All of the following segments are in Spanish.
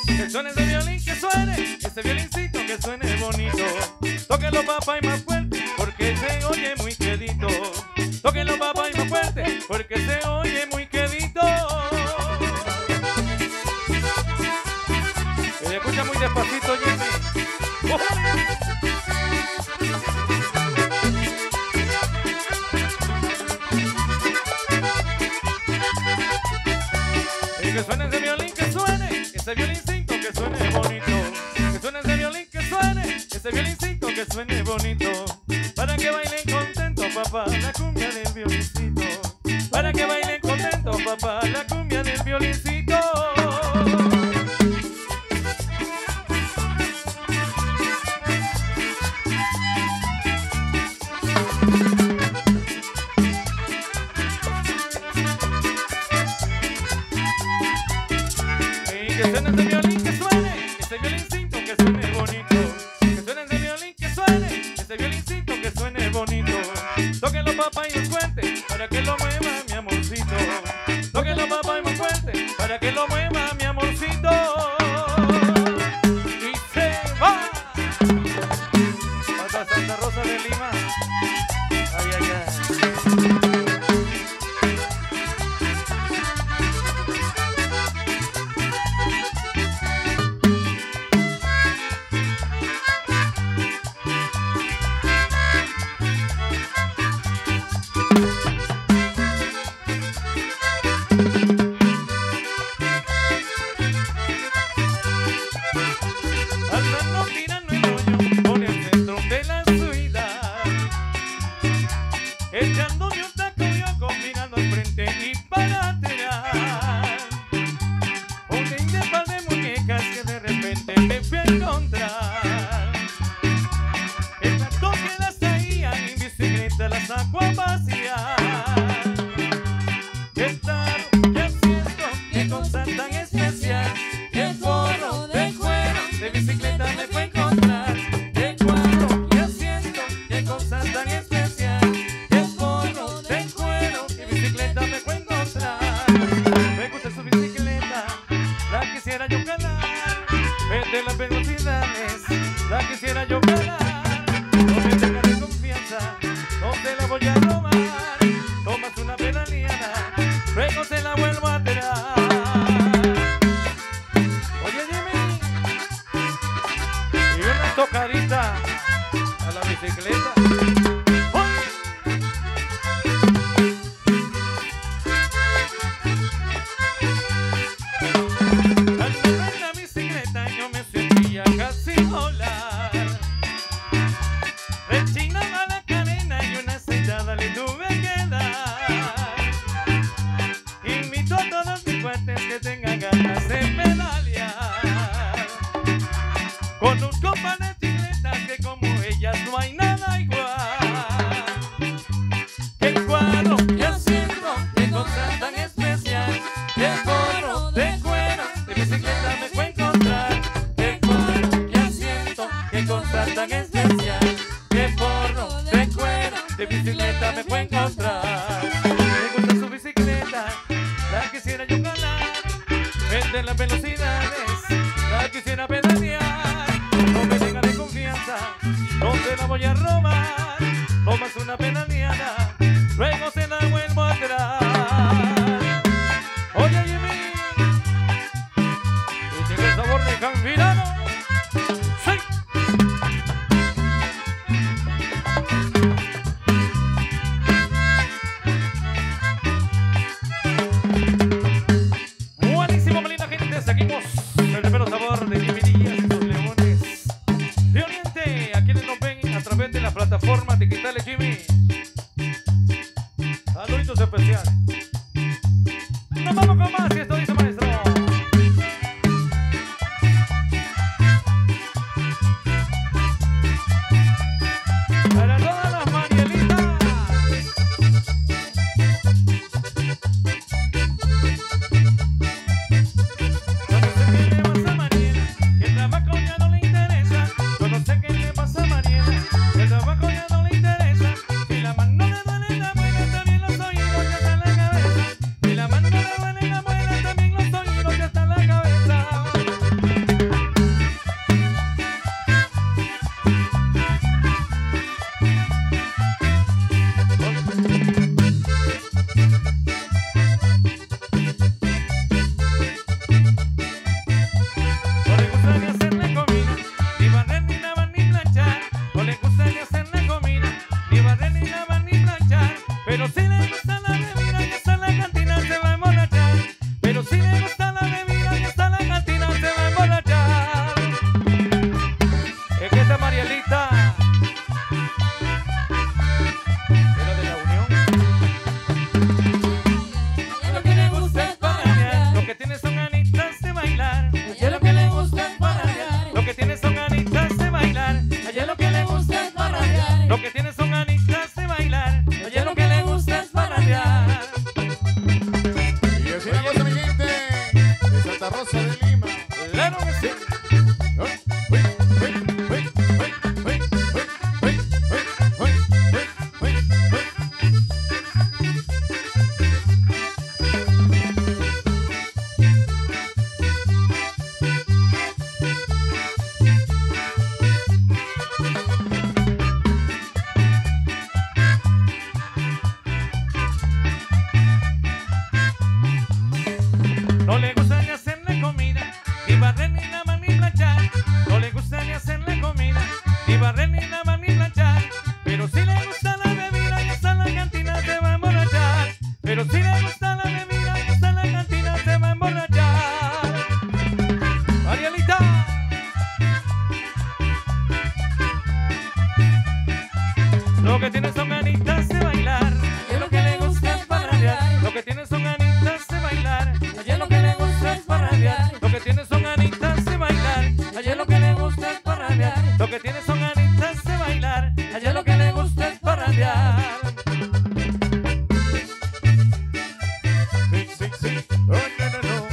Que suene ese violín, que suene ese violincito, que suene bonito. Tóquenlo papá y más fuerte, porque se oye muy quedito. Tóquenlo papá y más fuerte, porque se oye muy quedito. Se escucha muy despacito, Jimmy. Que suene ese violín, que suene ese violincito, que suene bonito. Que suene ese violín, que suene ese violincito, que suene bonito. Para que bailen contento, papá, la cumbia del violincito. Para que bailen contento, papá, la cumbia del violincito. Que suene ese violín, que suene ese violincito, que suene bonito. Que suene ese violín, que suene ese violincito, que suene bonito. Tóquenlo papá y muy fuerte, para que lo mueva mi amorcito. Tóquenlo papá y muy fuerte, para que lo mueva mi amorcito. Y se va hasta Santa Rosa de Lima. Ay, ay, ay. Echándome un taco yo combinando al frente y para atrás. Un de par de muñecas que de repente me fui a encontrar. El rato que las traía en bicicleta las saco a vaciar. Qué tarro, qué asiento, qué cosa tan especial. Qué forro de cuero de bicicleta me fue a encontrar. Qué cuadro, qué asiento, qué cosa tan especial. Quisiera yo ganar, de las velocidades, la quisiera yo ganar. No me tengas de confianza, no te la voy a robar. Tomas una pedaleada, luego te la vuelvo a tirar. Oye Jimmy, y una tocadita a la bicicleta. Casi volar, rechinaba la cadena y una aceitada le tuve que dar. Invito a todos mis cuates que tengan ganas de pedalear. Conozco panes chicletas que como ellas no hay nada igual. Qué cuadro, qué asiento, qué cosa tan especial. Qué gorro de cuero, de bicicleta me fue a encontrar. Qué cosa tan especial, qué forro de cuero de bicicleta me fue a encontrar. Me gusta su bicicleta, la quisiera yo ganar. Vende las velocidades, la quisiera pedalear. No me tenga de confianza, no te la voy a robar. Tomas una pedaleada, luego se la vuelvo a tirar. Oye Jimmy, y tiene el sabor de Campirano. Seguimos el primero sabor de Jimmy Díaz y los Leones de Oriente, a quienes nos ven a través de las plataformas digitales. Jimmy, saluditos especiales. Nos vamos con más y esto dice maestro. barrer, ni lavar, ni planchar. No le gusta ni hacer la comida, ni barrer, ni lavar, ni planchar. Pero si le gusta la bebida y hasta en la cantina se va a emborrachar. Pero si le gusta la bebida y hasta en la cantina se va a emborrachar. Arielita. Lo que tiene son ganitas de bailar, y lo que le gusta es parrandear. Lo que tiene son ganitas de bailar, y lo que le gusta es parrandear. Lo que tiene son ganitas de bailar, y lo que le gusta es parrandear. Lo que tiene son ganitas de bailar, y lo que le gusta es parrandear. Sí, sí, sí, oh, no, no, no.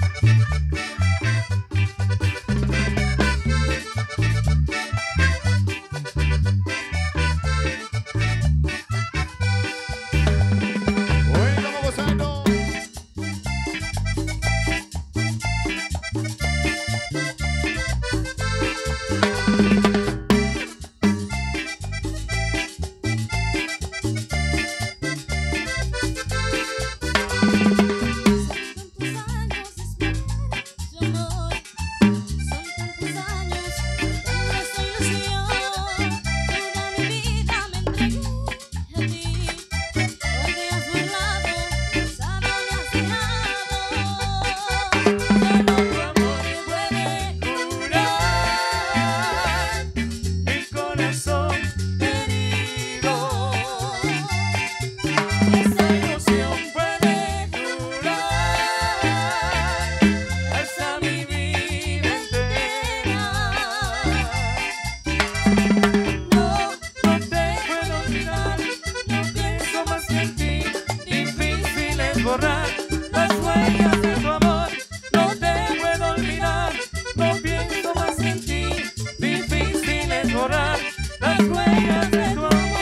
Borrar las huellas de tu amor, no te puedo olvidar, no pienso más en ti, difícil es borrar las huellas de tu amor.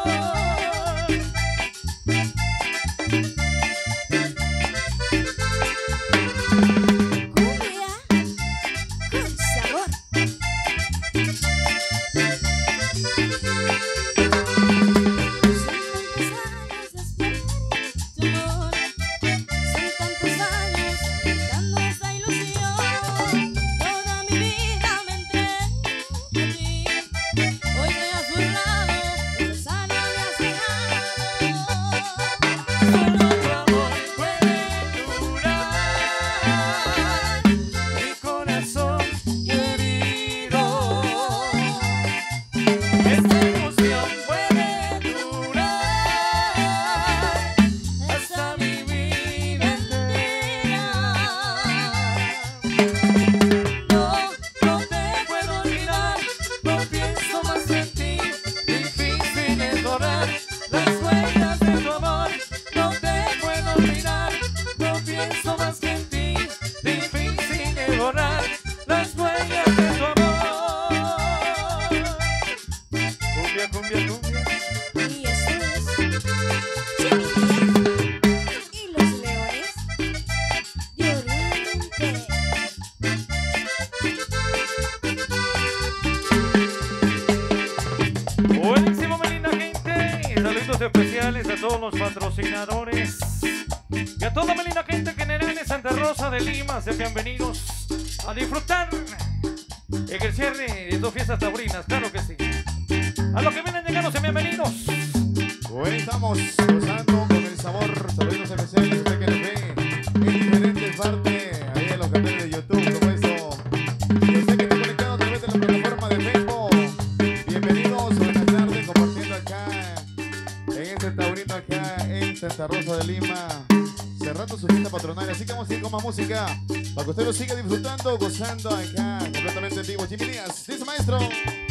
Cumbia con sabor. Borrar las huellas de tu amor. Cumbia, cumbia, cumbia. Y esto es Chiquitilla y los Leones de Oriente. Buenísimo, mi linda gente. Saludos especiales a todos los patrocinadores y a toda mi linda gente general de Santa Rosa de Lima. Sean bienvenidos a disfrutar en el cierre de dos fiestas taurinas, claro que sí. A los que vienen llegando, sean bienvenidos. Hoy estamos gozando con el sabor. Saludos especiales, usted que nos ve en diferentes partes, ahí en los canales de YouTube, como eso. Y usted que está conectado a través de la plataforma de Facebook. Bienvenidos, buenas tardes, compartiendo acá en este taurino acá en Santa Rosa de Lima, cerrando su fiesta patronal. Así que vamos a ir con más música para que usted lo siga disfrutando, gozando acá completamente en vivo. Jimmy Díaz, dice maestro.